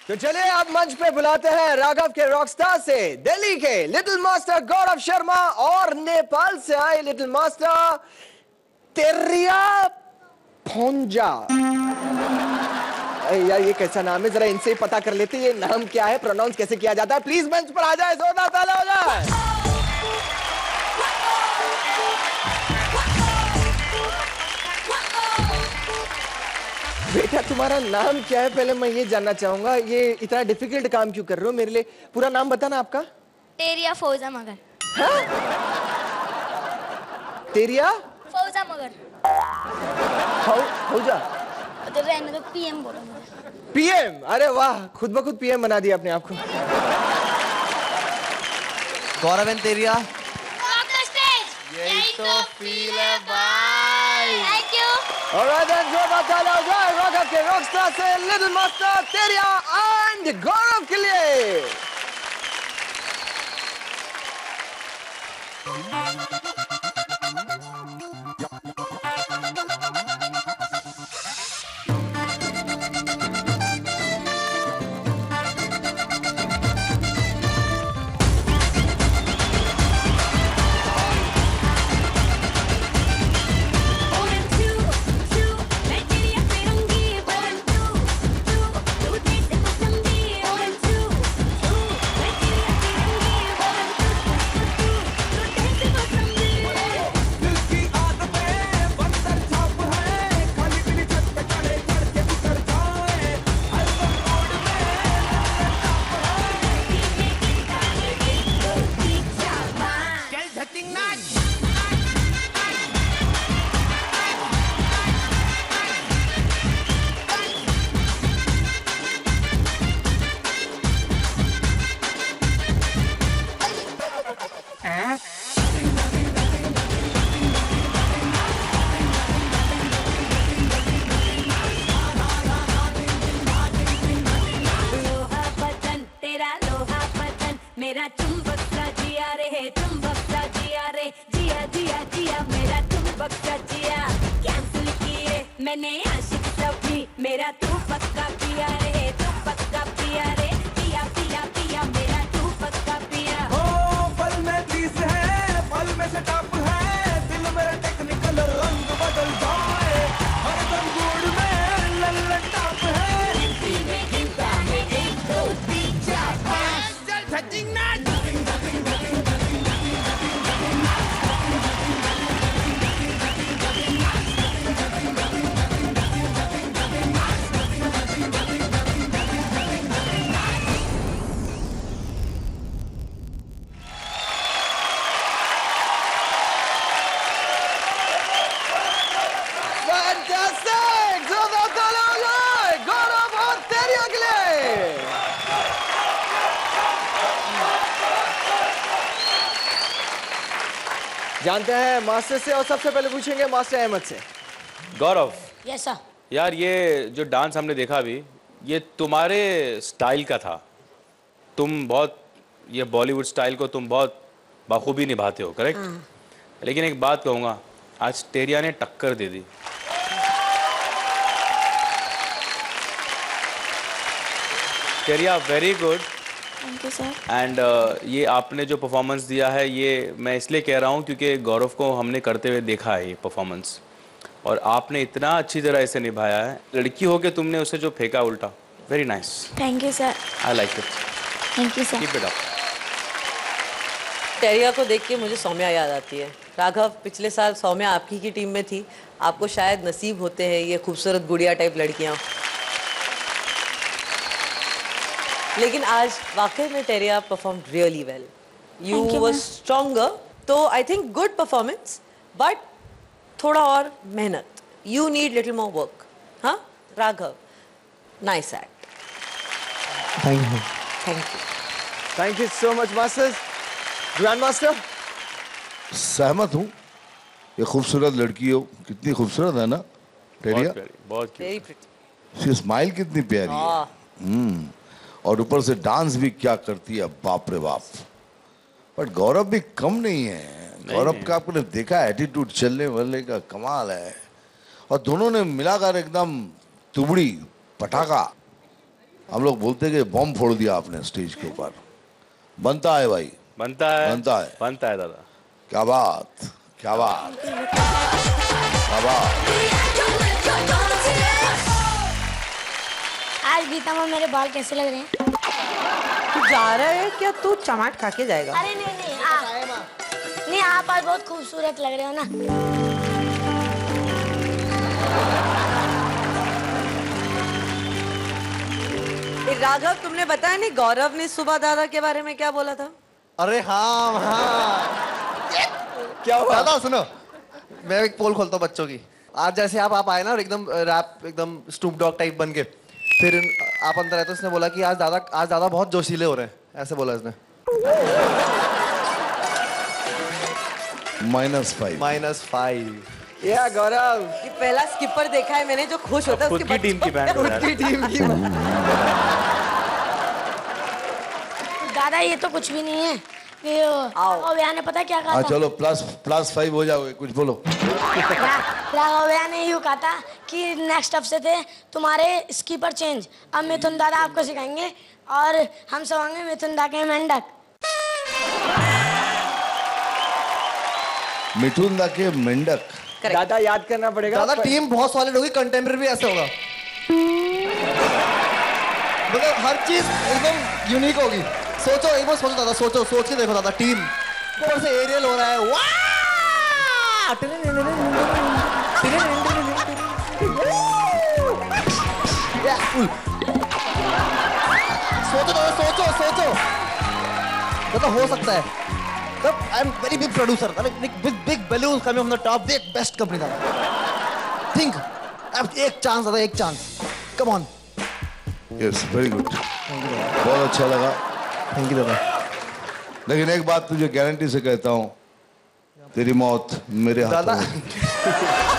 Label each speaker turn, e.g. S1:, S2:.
S1: तो चलिए आप मंच पे बुलाते हैं राघव के रॉकस्टार से दिल्ली के लिटिल मास्टर गौरव शर्मा और नेपाल से आए लिटिल मास्टर तेरिया फोंजा। यार ये कैसा नाम है, जरा इनसे पता कर लेते हैं ये नाम क्या है, प्रोनाउंस कैसे किया जाता है। प्लीज मंच पर आ जाए, जोरदार ताली हो जाए। बेटा तुम्हारा नाम क्या है, पहले मैं ये जानना चाहूंगा। ये इतना डिफिकल्ट काम क्यों कर रहे हो मेरे लिए? पूरा नाम बताना आपका।
S2: तेरिया फौजा मगर।
S1: हाँ? तेरिया
S2: फौजा मगर।
S1: फौजा
S2: तो रहने दो, पीएम बोलो।
S1: पीएम? अरे वाह, खुद ब खुद पीएम बना दिया अपने आप को।
S3: गौरव एंड तेरिया,
S1: यही तो फील है भाई।
S2: Thank you.
S1: ऑलराइट देन, जोरदार ताली हो जाए राघव के रॉकस्टार से little master Teriya and Gaurav के लिए।
S4: मेरा चुंबक सा जिया रे है, चुंबक सा जिया रे, जिया जिया जिया मेरा चुंबक सा जिया। कैंसिल किए मैंने आशिक सभी, मेरा तू पक्का पिया रे, तू पक्का पिया रे, पिया पिया पिया मेरा तू पक्का पिया।
S5: ओ पल में 30 है, पल में से टॉप है, दिल मेरा टेक्निकल रंग बदल जाए, हर दम गुड़ में लल्लन टॉप है।
S4: गिनती में गिनता है 1 2 3 4 5,
S5: चल धटिंग नाच।
S1: फैंटास्टिक, जोरदार ताली हो जाए गौरव और तेरिया के लिए। जानते हैं मास्टर से, और सबसे पहले पूछेंगे मास्टर अहमद से।
S6: Gaurav,
S2: yes sir.
S6: यार ये जो डांस हमने देखा अभी, ये तुम्हारे स्टाइल का था। तुम बहुत, ये बॉलीवुड स्टाइल को तुम बहुत बखूबी निभाते हो, करेक्ट? लेकिन एक बात कहूँगा, आज तेरिया ने टक्कर दे दी। Teriya very good.
S2: Thank you sir.
S6: And ये आपने जो परफॉर्मेंस दिया है, ये मैं इसलिए कह रहा हूँ क्योंकि गौरव को हमने करते हुए देखा है ये परफॉर्मेंस, और आपने इतना अच्छी तरह इसे निभाया है। लड़की हो के तुमने उसे जो फेंका उल्टा, very nice.
S2: Thank you sir.
S6: I like it.
S2: Thank you sir.
S6: Keep it up.
S7: Teriya को देख के मुझे सौम्या याद आती है। राघव, पिछले साल सौम्या आपकी की टीम में थी, आपको शायद नसीब होते हैं ये खूबसूरत गुड़िया टाइप लड़कियाँ, लेकिन आज वाकई में Teriya perform really well. You were stronger, तो I think good performance, but थोड़ा और मेहनत, you need little more work. हाँ Raghav, nice act.
S3: Thank you.
S7: Thank you.
S1: Thank you so much masters. Grand master,
S8: सहमत हूँ। ये खूबसूरत लड़की हो, कितनी खूबसूरत है ना तेरिया,
S6: बहुत प्यारी, बहुत
S7: वेरी
S6: क्यूट।
S7: प्रिटी।
S8: उसकी स्माइल कितनी प्यारी है। और ऊपर से डांस भी क्या करती है, बाप रे बाप। बट गौरव भी कम नहीं है। गौरव का आपने देखा एटीट्यूड, चलने वाले का कमाल है। और दोनों ने मिलाकर एकदम तुबड़ी पटाखा। हम लोग बोलते हैं कि बम फोड़ दिया आपने स्टेज के ऊपर। बनता है भाई,
S6: बनता है,
S8: बनता है,
S6: बनता है दादा।
S8: क्या बात, क्या बात, क्या बात।
S2: आज गीता में मेरे बाल कैसे लग रहे हैं?
S7: तू जा रहा है क्या? तू चमाट खा के जाएगा?
S2: अरे नहीं नहीं आप आज बहुत खूबसूरत लग रहे हो ना।
S7: राघव, तुमने बताया नहीं गौरव ने सुबह दादा के बारे में क्या बोला था?
S3: अरे हाँ हाँ,
S1: क्या हुआ?
S3: दादा सुनो, मैं एक पोल खोलता हूँ बच्चों की। आज जैसे आप आए ना और एकदम रैप एकदम स्नूप डॉग टाइप बन के, फिर आप अंदर आए तो उसने बोला कि आज दादा बहुत जोशीले हो रहे हैं, ऐसे बोला इसने। -5
S1: या गौरव,
S7: ये पहला स्किपर देखा है मैंने जो खुश होता है
S6: खुद
S7: उसके
S6: की टीम की बैंड हो रहा है।
S3: टीम की
S2: दादा ये तो कुछ भी नहीं है। ये राघव भैया ने पता क्या कहा
S8: हाँ
S2: था?
S8: चलो +5 हो जाओगे, कुछ बोलो।
S2: राघव भैया ने यूँ कहा था कि नेक्स्ट हफ्ते से तुम्हारे स्कीपर चेंज। अब मिथुन दादा आपको सिखाएंगे और हम सब होंगे मिथुन दा के मेंढक।
S8: मिठुन दा के मेंढक।
S1: दादा याद करना पड़ेगा।
S3: दादा टीम बहुत सॉलिड होगी, कंटेम्प्रेरी भी ऐसे होगा, मतलब हर चीज एकदम यूनिक होगी। सोचो एक बार, सोचो दादा, सोच के देखो दादा, टीम ऊपर से एरियल हो रहा है, वाह! सोचो दादा, सोचो दादा, हो सकता है। I am very big producer, big balloons coming from the top, big best company दादा। Think, अब एक चांस दादा, एक chance, come on।
S8: Yes, very good, बहुत अच्छा लगा।
S3: थैंक यू दादा।
S8: लेकिन एक बात तुझे गारंटी से कहता हूँ, तेरी मौत मेरे हाथों
S3: दादा
S8: में।